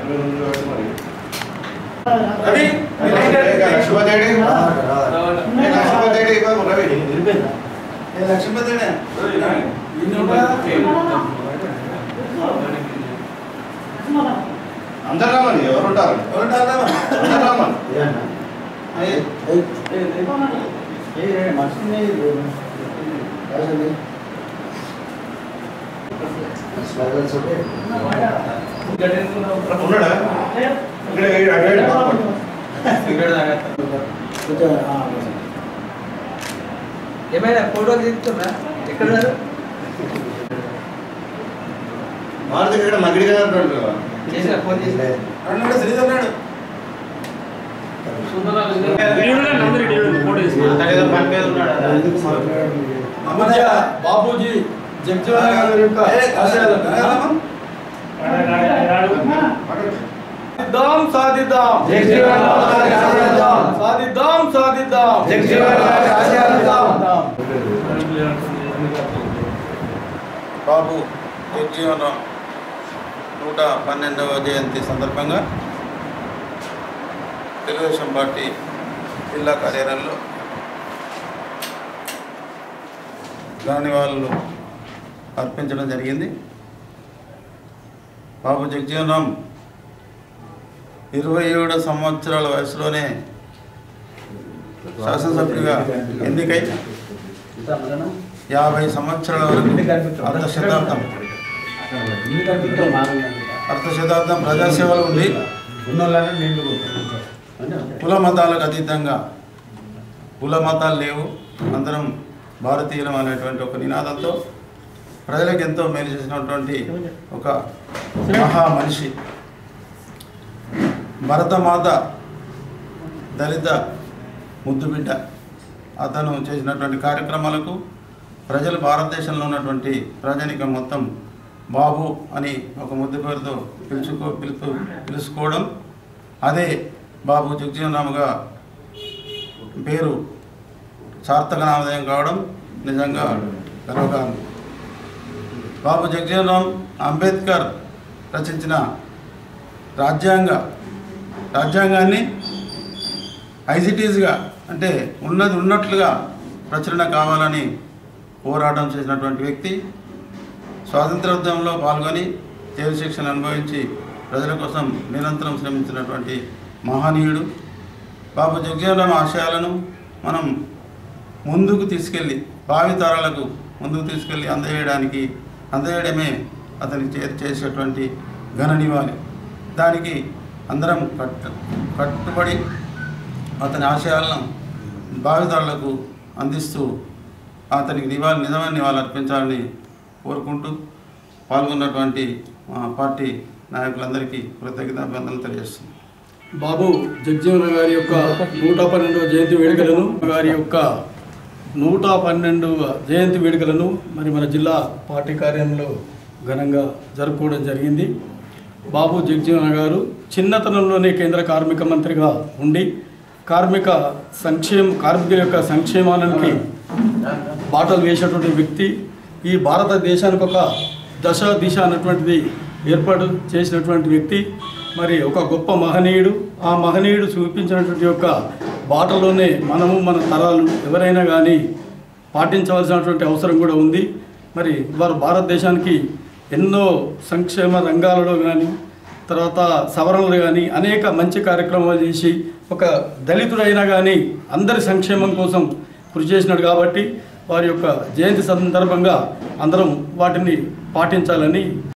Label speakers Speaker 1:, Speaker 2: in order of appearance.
Speaker 1: అందరు రామని ఎవరు ఉంటారు అందరు రామని ఉన్నాడా
Speaker 2: ఏమైనా ఫోటోలు తీస్తున్నా ఎక్కడ
Speaker 1: మారుతి ఇక్కడ మగిడిగా
Speaker 2: చేసిన ఫోన్ చేసిన
Speaker 3: బాబూజీ జగ్జీవన్ గారి యొక్క సాధిద్దాం సాధిద్దాం సాధిద్దాం
Speaker 4: బాబు జగ్జీవన్ రామ్ 112వ జయంతి సందర్భంగా తెలుగుదేశం పార్టీ జిల్లా కార్యాలయంలో ఘన నివాళులు అర్పించడం జరిగింది. బాబు జగ్జీవన్ రామ్ 27 సంవత్సరాల వయసులోనే శాసనసభ్యుడిగా ఎన్నికై 50 సంవత్సరాల వరకు అర్ధ శతాబ్దం ప్రజాసేవలో ఉండి కుల మతాలకు అతీతంగా కుల మతాలు లేవు, అందరం భారతీయులం అనేటువంటి ఒక నినాదంతో ప్రజలకు ఎంతో మేలు చేసినటువంటి ఒక మహా మనిషి. భరతమాత దళిత ముద్దుబిడ్డ. అతను చేసినటువంటి కార్యక్రమాలకు ప్రజలు భారతదేశంలో ఉన్నటువంటి ప్రజానీకం మొత్తం బాబు అని ఒక ముద్దు పేరుతో పిలుచుకోవడం, అదే బాబు జగ్జీవన్ రామ్గా పేరు సార్థక నామధేయం కావడం నిజంగా గర్వకారణం. బాబు జగ్జీవన్ రామ్ అంబేద్కర్ రచించిన రాజ్యాంగాన్ని ఐజిటీస్గా అంటే ఉన్నది ఉన్నట్లుగా ప్రచురణ కావాలని పోరాటం చేసినటువంటి వ్యక్తి. స్వాతంత్రోద్యమంలో పాల్గొని జైలు శిక్షను అనుభవించి ప్రజల కోసం నిరంతరం శ్రమించినటువంటి మహనీయుడు. బాబు జగ్జీవన్ రామ్ ఆశయాలను మనం ముందుకు తీసుకెళ్ళి భావితరాలకు ముందుకు తీసుకెళ్ళి అందజేయడమే అతనికి చేసేటువంటి ఘన నివాళి. దానికి అందరం కట్టుబడి అతని ఆశయాలను భావితరాలకు అందిస్తూ అతనికి నిజమైన నివాళులు అర్పించాలని కోరుకుంటూ పాల్గొన్నటువంటి పార్టీ నాయకులందరికీ కృతజ్ఞతాభివందనలు తెలియజేస్తుంది.
Speaker 3: బాబు జగ్జీవన్ గారి యొక్క 112వ జయంతి వేడుకలను మరి మన జిల్లా పార్టీ కార్యాలయంలో ఘనంగా జరుపుకోవడం జరిగింది. బాబు జగ్జీవన్ గారు చిన్నతనంలోనే కేంద్ర కార్మిక మంత్రిగా ఉండి కార్మికుల యొక్క సంక్షేమానికి బాటలు వేసినటువంటి వ్యక్తి. ఈ భారతదేశానికి ఒక దిశ అన్నటువంటిది ఏర్పాటు చేసినటువంటి వ్యక్తి. మరి ఒక గొప్ప మహనీయుడు. ఆ మహనీయుడు చూపించినటువంటి యొక్క బాటలోనే మనము మన తరాలు ఎవరైనా కానీ పాటించవలసినటువంటి అవసరం కూడా ఉంది. మరి వారు భారతదేశానికి ఎన్నో సంక్షేమ రంగాలలో కానీ తర్వాత సవరణలు కానీ అనేక మంచి కార్యక్రమాలు చేసి ఒక దళితుడైనా కానీ అందరి సంక్షేమం కోసం కృషి చేసినాడు. కాబట్టి వారి యొక్క జయంతి సందర్భంగా అందరం వాటిని పాటించాలని